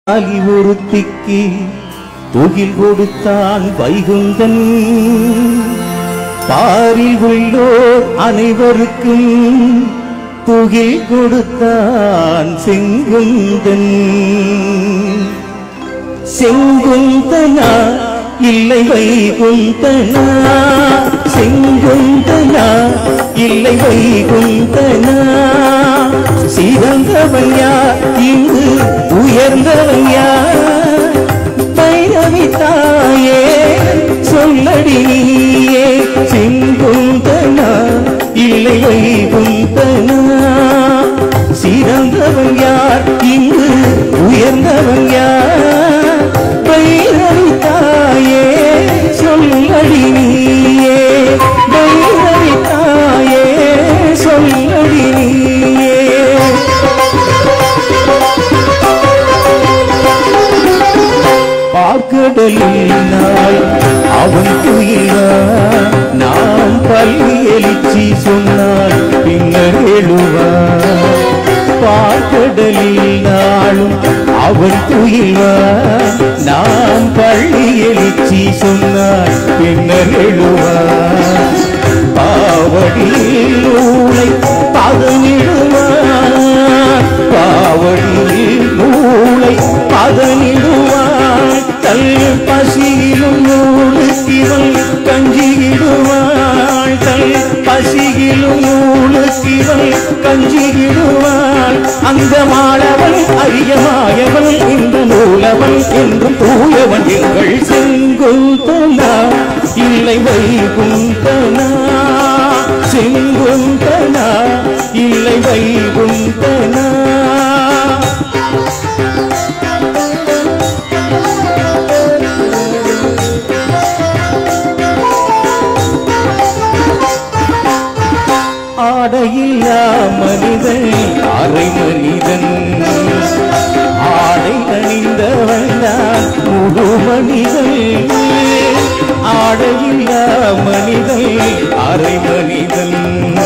ஆலி ஒருத்திக்கு துகில் கொடுத்தான் வைகுந்தன். பாரில் உள்ளோர் அனைவருக்கும் துகில் கொடுத்தான் செங்குந்தன். செங்குந்தனா இல்லை வைகுந்தனா, செங்குந்தனா இல்லை வைகுந்தனா. சிறந்தவன் யார் இங்கு உயர்ந்தவன் யார்? பைரவி தாயே சொல்லடி நீயே. செங்குந்தனா இல்லை வைகுந்தனா. சிறந்தவன் யார் இங்கு உயர்ந்தவன் யார்? பைரவி தாயே சொல்லடி நீயே. பைரவி தாயே சொல்லடி நீயே. பாக்கடலில் நாள் அவன் துயிலான். நாம் பள்ளி எழுச்சி சொன்னால் பின்னர் எழுவான். பாக்கடலில் நாளும் அவன் துயிலான். நாம் பள்ளி எழுச்சி சொன்னால் பின்னர் எழுவான். பாவடியில் நூலை பதனிடுவான். பாவடியில் நூலை பதனிடுவான். தல் பசியிலும் நூலுக்கிவள் கஞ்சிடுவாள். தல் பசியிலும் நூலுக்கிவள் கஞ்சிடுவாள். அந்த மாணவன் அரியமாயவன் இந்த நூலவன் என்றும் தூயவன் எங்கள் செங்குந்தனா இல்லை வைகுந்தனா. செங்குந்தனா இல்லை வைகுந்தனா. ஆடையில்லா மனிதன் அரை மனிதன். ஆடை அணிந்தவன் தான் முழு மனிதன். ஆடையில்லா மனிதன் அரை மனிதன்.